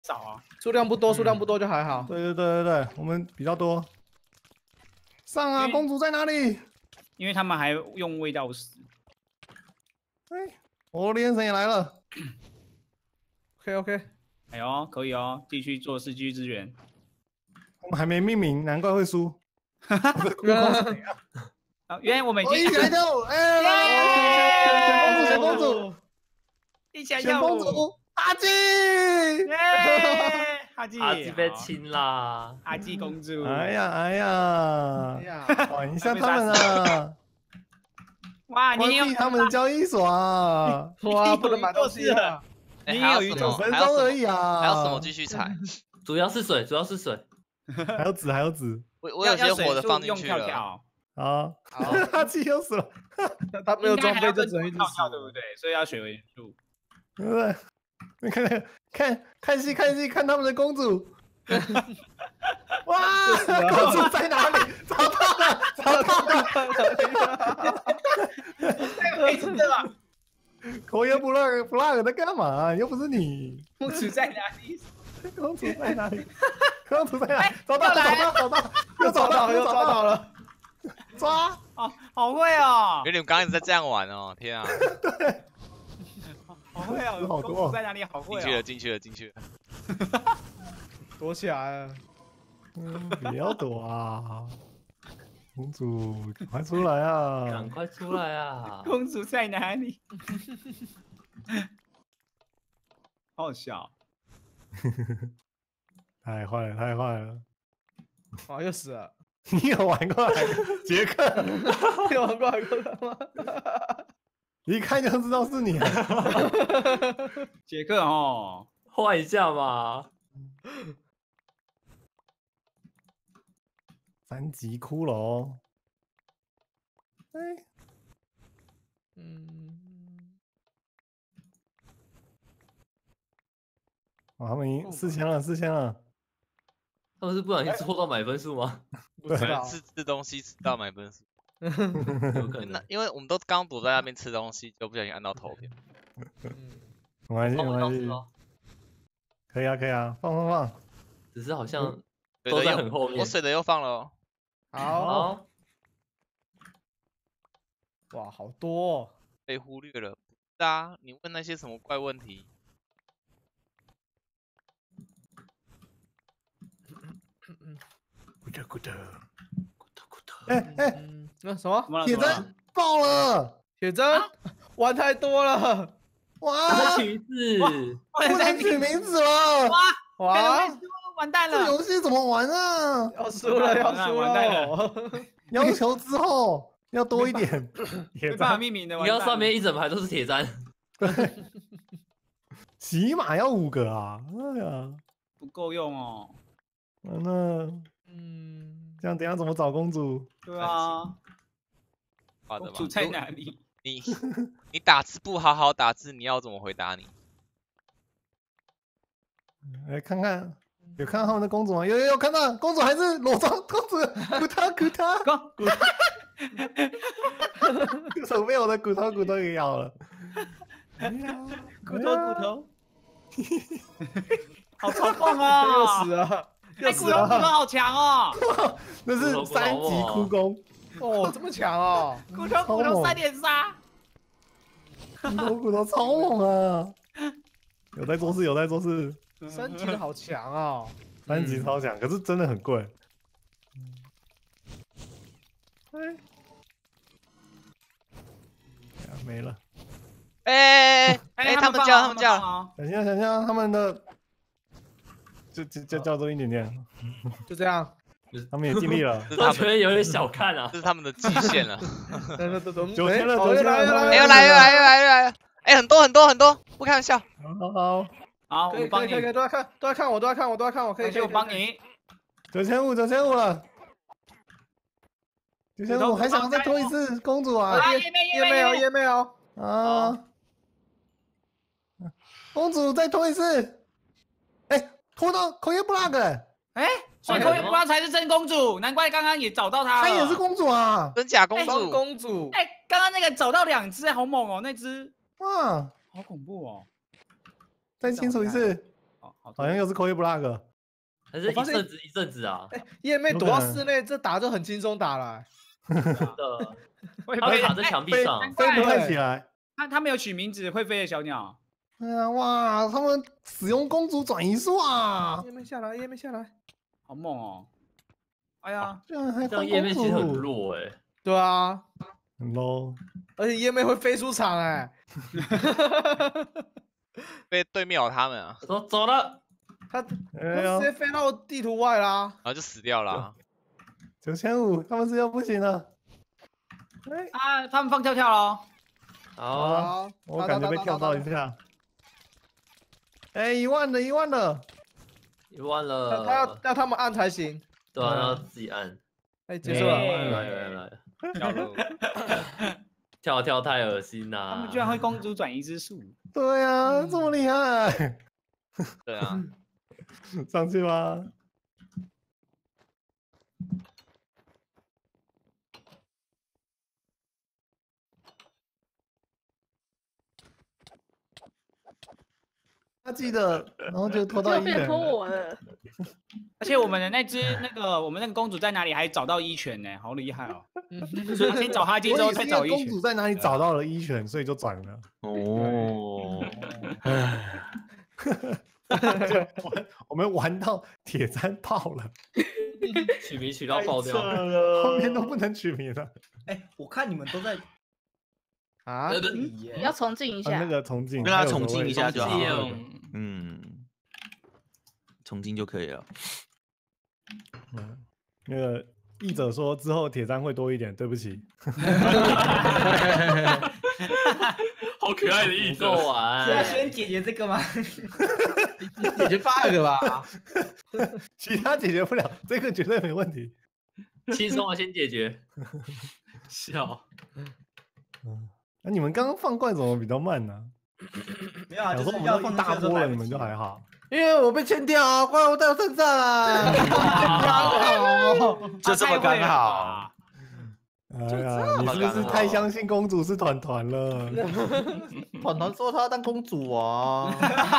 少啊， 数量不多，数量不多就还好。 对，我们比较多。上啊，公主在哪里？ 因为他们还用味道石。 哎，我的眼神也来了。 OK， 哎呦，可以哦，继续做事，继续支援。 我们还没命名，难怪会输。 啊，原来我们已经一起来跳！哎，选公主， 一起来选公主，阿纪！ 哈基， 阿基被亲啦！ 阿基公主。 哎呀，玩一下他们啊！ 哇，你有他们的交易所啊！ 哇，不能买东西了。 你有一 9分钟而已啊！ 还有什么继续踩？ 主要是水。 还有纸， 我有些火的放进去了。 好，阿纪又死了。 他没有装备就只能一直跳，对不对？所以要水元素。 对不对？你看戏，看他们的公主。哇！公主在哪里？找到了！ 没事吧？ 口言不落在干嘛？又不是你。 公主在哪里？ 公主在哪里？找到，又抓到了。 抓！ 哦，好会哦！ 有点刚刚一直在这样玩哦，天啊！ 对， 好会哦， 好多公主在哪里？好会哦！ 进去了。 躲起来了。 不要躲啊！公主，赶快出来啊！ 赶快出来啊！ 公主在哪里？好好笑。 太坏了！ 哇，又死了。 你有玩过来杰克？ 你有玩过来吗？ 一看就知道是你。 杰克哦， 换一下嘛。 3级骷髅。哇，他们已经4000了。 他们是不小心戳到买分数吗？ 不知道。 吃东西吃到买分数。 有可能。 因为我们都刚躲在那边吃东西，就不小心按到投票。 没关系。可以啊，放。 只是好像都在很后面。 我水的又放了哦。 好。哇，好多。 被忽略了。是啊，你问那些什么怪问题？ 咕的。 那什么？ 铁针爆了！ 铁针玩太多了。 哇！ 取字， 不能取名字了。 哇！ 完蛋了！ 这游戏怎么玩啊？ 要输了！ 要求之后要多一点。 没办法命名的。 你要上面一整排都是铁砧。 对。起码要5个啊！哎呀， 不够用哦。 那这样等下怎么找公主？ 对啊。 公主在哪里？ 你打字不好好打字，你要怎么回答你？ 来看看，有看到他们的公主吗？有看到，公主还是裸装，公主骨头，手被我的骨头给咬了。 骨头，好嘲讽啊！ 又死了， 骨头好强哦！ 那是3级哭功哦，这么强哦！ 骨头3.3， 骨头超猛啊！有在做事 ，3级的好强哦 ，3级超强，可是真的很贵。没了。 他们叫， 想象他们的，就叫多一点点， 就这样， 他们也尽力了。 我觉得有点小看啊， 这是他们的极限了。 9000了， 又来了！很多，不开玩笑。 好， 可以，都在看，我可以， 我帮你。 9500了。9500，还想再拖一次公主啊？ 也没有啊！公主再拖一次，拖到口业 block 所以口业 block 才是真公主，难怪刚刚也找到她了。 她也是公主啊， 真假公主？ 刚刚那个找到2只，好猛哦，那只哇， 好恐怖哦！ 再清楚一次， 好好像又是 Koei Block。 还是我发现一阵子啊？ 叶妹躲到室内，这打就很轻松打了。 真的， 会他会飞卡在墙壁飞上。 飞不太起来。 他没有取名字，会飞的小鸟。 对啊，哇，他们使用公主转移术啊！ 叶妹下来，叶妹下来。 好猛哦！哎呀， 这样还这样换页面其实很公主， 弱哎。 对啊， 很 low。 而且叶妹会飞出场哎。 被对面有他们啊， 我说走了， 他哎呦直接飞到地图外啦。 然后就死掉了啊。 9500，他们是要不行了。哎， 啊，他们放跳跳喽！ 好啊， 好， 我感觉被跳到一下。哎，10000了，10000了。 10000 他了， 要他们按才行。 对啊，要自己按。 哎，结束了。 来， 跳路， 跳太恶心他啦！ 们居然会公主转移之术。 对啊，这么厉害， 对啊， 上去吧。他记得，然后就拖到就变一人。 拖我了。 而且我们的我们那个公主在哪里还找到一拳呢，好厉害哦！所以先找哈基之后再我也是因找一拳为公主。在哪里找到了一拳，所以就转了。 哦， 我们玩到铁砧炮了， 取名取到爆掉。 后面都不能取名了。 哎，我看你们都在啊， 比耶。 要重进一下那。个重进， 跟他还有所谓重进一下就好了。 重嗯，重进就可以了。 那个译者说之后铁砧会多一点，对不起。 好可爱的一是要玩。 先解决这个吗？ 解决 bug 吧。 其他解决不了，这个绝对没问题。 轻松啊，先解决。笑， 那你们刚刚放怪怎么比较慢呢？ 没有啊， 想说我们就是要都一大放进去的时候波了，你们来不及就还好。 因为我被牵掉啊，怪我在我身上啊。刚好。 就这么刚好。 哎呀，你是不是太相信公主是团团了？ 团团说她要当公主啊。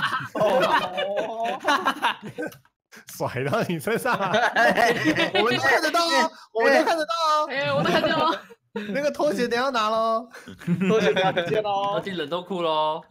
甩到你身上啊！我们都看得到哦，我们都看得到哦。 哎，我都看见了。 那个拖鞋等一下拿喽。 多谢大家见要喽。 进冷冻库喽。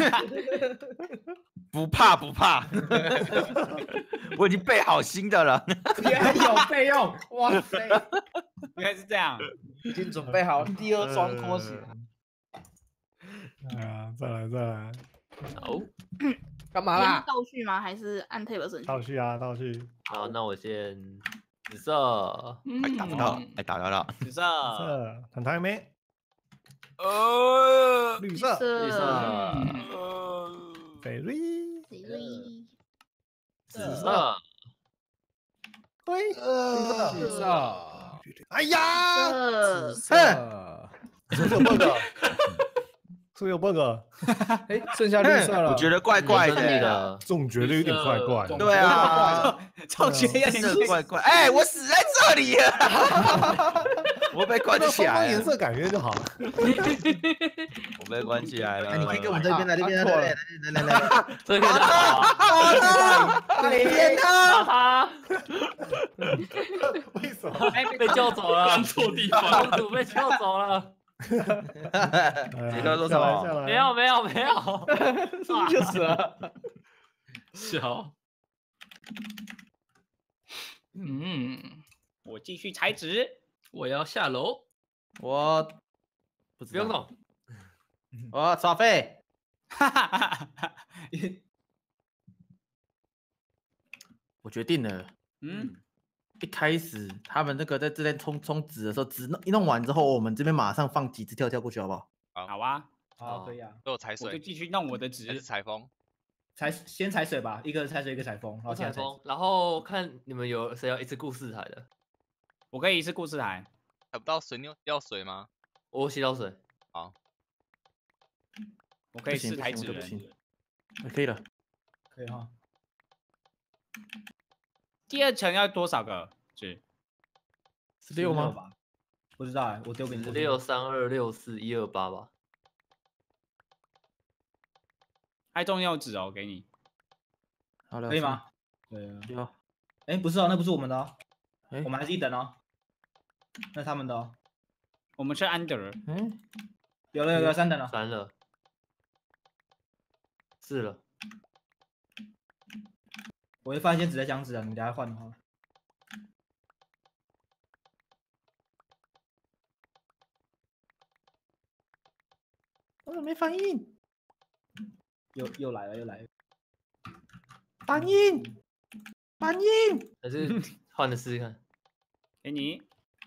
不怕不怕，我已经备好新的了。 也很有备用。哇塞， 原来是这样。 已经准备好第二双拖鞋。 哎呀，再来， 好， 干嘛连啦？ 倒叙吗？还是按 tab 顺序？ 倒叙啊，倒叙。 好，那我先紫色， 哎，打不到，哎，打得到。 紫色， 这团团没？绿色， 绿色， 菲瑞， 紫色， 灰， 紫色。 哎呀， 色是不是有 bug？是不是有 bug？ 哎，剩下绿色了。 我觉得怪怪那的。 个总觉得有点怪怪的。 对啊， 超绝要真的怪怪。哎，我死在这里了，我被关那起来了， 方方颜色改变就好了。 我被关起来了。 你可以跟我们这边来，这边错了来， 这个好， 天打他， 为什么？ 被救走了，关错地方，公主被救走了。 杰哥说什么下来没有， 就死了。 笑。 我继续裁纸。 我要下楼， 我不用动。 我要耍废。 哈哈哈哈！ 我决定了，一开始他们那个在这边冲纸的时候，纸一弄完之后，我们这边马上放几只跳跳过去，好不好？ 好啊， 好，可以啊。 都有踩我就水， 继续弄我的还是纸。 采风？ 先踩水吧，一个踩水，一个踩风，然后采风，然后看你们有谁要一次故事台的， 我可以是故事台。 采不到水，你要水吗？ 我洗澡水。 好， 我可以试台纸人。 不行，可以了，可以哈。 第二层要多少个纸 16吗？不知道哎，我丢给你。 63264128吧。 还中用纸哦，给你。 好了， 可以吗？对啊。 有， 哎，不是哦，那不是我们的哦， 哎我们还是一等哦。那他们的哦。 我们是 under， 哎， 有3等了。 3了，4了。 我会放一些纸在箱子啊，你们等下换的话。 我怎么没反应？ 又来了。 反应，反应！ 还是换的试试看。 给你。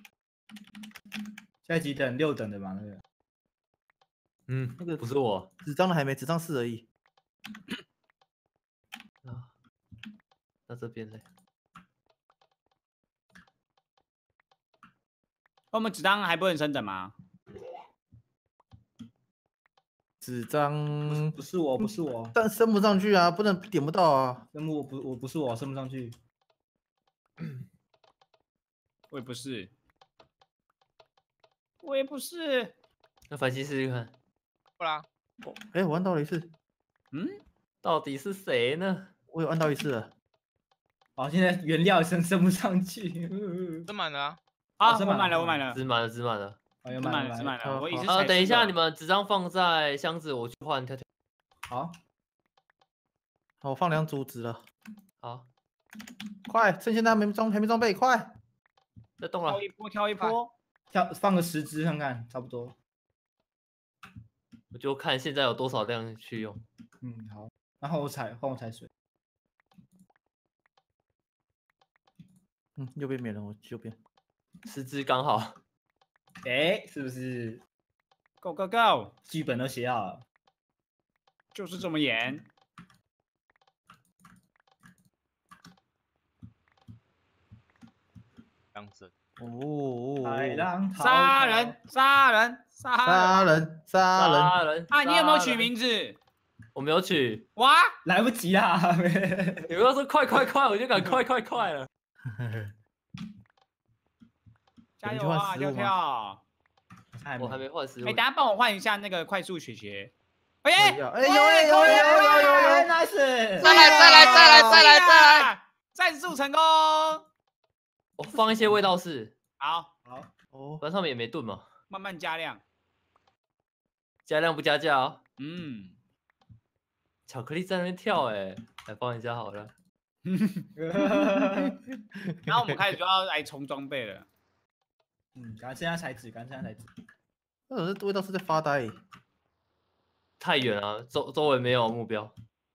现在几等？6等的嘛，那个。 嗯， 那个不是我纸张的还没，纸张4而已。 啊。到这边嘞。 我们纸张还不能升等吗？ 纸张不是我， 但升不上去啊，不能点不到啊。 我不是我，升不上去。 我也不是，我也不是。 那凡西试试看， 不啦， 哎，我按到了一次， 到底是谁呢？ 我有按到一次了。 好，现在原料升不上去。 真满了啊！ 啊， 升满了我满了， 纸满了，纸满了。 哎呀， 满了， 了， 满了。 好我一直好等一下，你们们纸张放在箱子，我去换跳跳。 好， 好，我放2组纸了， 好， 快，趁现在还没装备，快！ 再动了。 挑一波。 放个10只看看，差不多。 我就看现在有多少量去用。 好，然后换我踩水。 右边没人，我右边。 10只刚好。 哎，是不是 Go go go！ 剧本都写好了？ 就是这么演。 这样子。 哦， 海浪滔滔杀人！杀人！ 杀人！杀人！ 杀人！ 啊，你有没有取杀人？ 名字？ 我没有取。 哇！ 来不及啦！ 你们要说快快快，我就敢快快快了。 加油啊， 你去换食物吗跳！ 我还没换食物。 哎，等下帮我换一下那个快速雪鞋。哎， 有 ，nice！ 再来！ 战术成功！ 我放一些味道是， 好， 哦不，然上面也没炖嘛。 慢慢加量。 加量不加价哦。巧克力在那边跳哎，来放一下好了。 然后我们开始就要来重装备了。 赶现在才止。 那种味道是在发呆。 太远了，周围没有目标。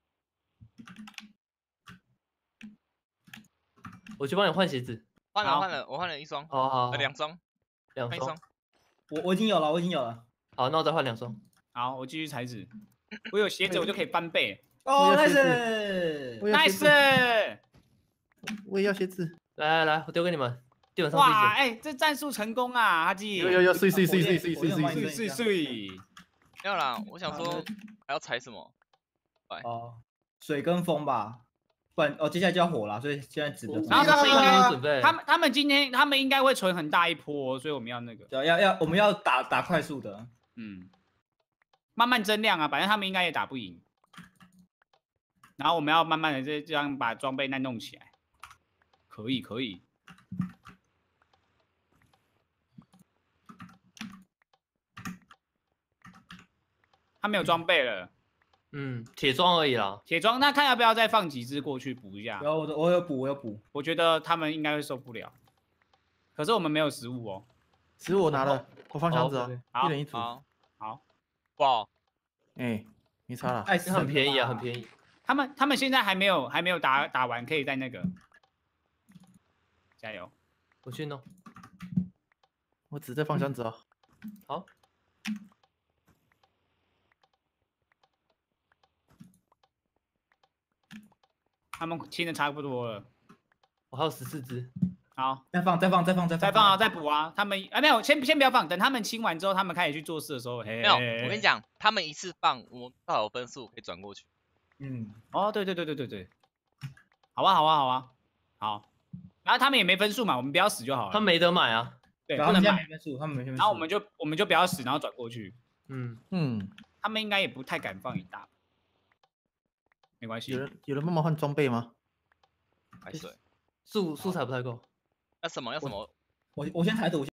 我去帮你换鞋子。 换了，我换了1双， 好 2双， 2 换1 双双。。 我已经有了。 好，那我再换2双。 好，我继续裁纸。我有鞋子，我就可以翻倍。 哦 ，nice！ nice！ 我也要鞋子。 来，我丢给你们，地板上哇， 自己哎，这战术成功啊，哈基！ 有，碎！ 没有啦，我想说还要踩什么？ 哦，水跟风吧，不然接下来就要火了，所以现在指的。 然后他们应该准备， 他们今天他们应该会存很大一波，所以我们要那个。 我们要打快速的。 慢慢增量啊，反正他们应该也打不赢。然后我们要慢慢的这样把装备弄起来。可以。他没有装备了。 铁装而已啦。 铁装，那看要不要再放几只过去补一下？ 我有补。我觉得他们应该会受不了。可是我们没有食物哦。 食物我拿了，我放箱子啊， 好 1人1组。 好。 哇， 哎，没差了。 很便宜啊，很便宜。 他们现在还没有打完，可以在那个。加油！ 我去弄。 我只在放箱子啊。 好。 他们清的差不多了。 我还有14只。 好， 再放， 再补啊！他们没有，先不要放，等他们清完之后，他们开始去做事的时候， 没有，我跟你讲，他们一次放，我们到有分数可以转过去。 哦，对，好啊，好。然后他们也没分数嘛，我们不要死就好了。 他们没得买啊。 对，不能买。 没分数，他们没分数。 然后我们就不要死，然后转过去。 嗯， 他们应该也不太敢放一大。 没关系。 有人帮忙换装备吗？ 还水。 素材不太够。 要什么？要什么？ 我先踩赌。